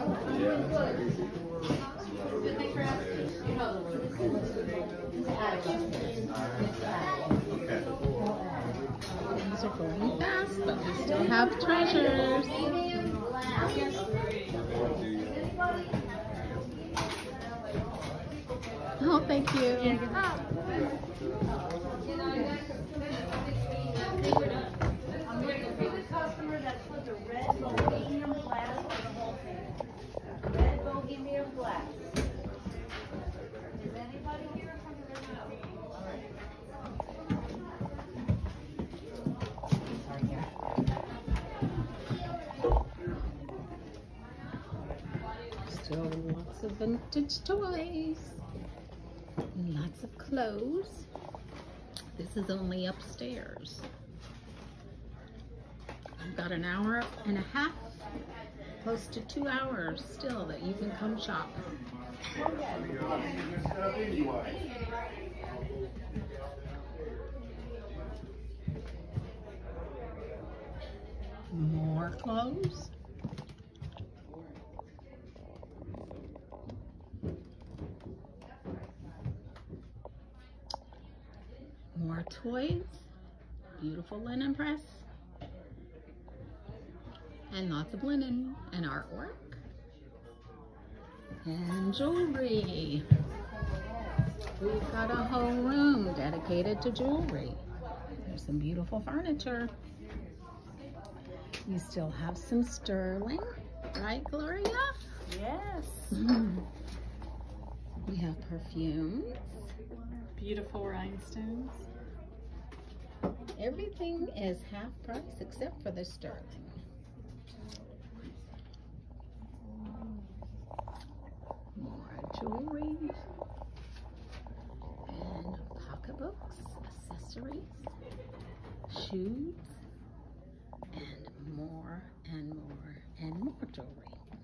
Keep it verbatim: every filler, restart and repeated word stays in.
These are going fast, but we still have treasures. Oh, thank you. I'm looking for the customer that put the red bohemian glass on the whole thing. Red bohemian glass. Is anybody here from the red bohemian? All right. Still lots of vintage toys. Lots of clothes. This is only upstairs. I've got an hour and a half, close to two hours still that you can come shop. More clothes. More toys, beautiful linen press, and lots of linen and artwork, and jewelry. We've got a whole room dedicated to jewelry. There's some beautiful furniture. You still have some sterling, right, Gloria? Yes. We have perfumes. Beautiful rhinestones. Everything is half price except for the sterling. More jewelry and pocketbooks, accessories, shoes, and more and more and more jewelry.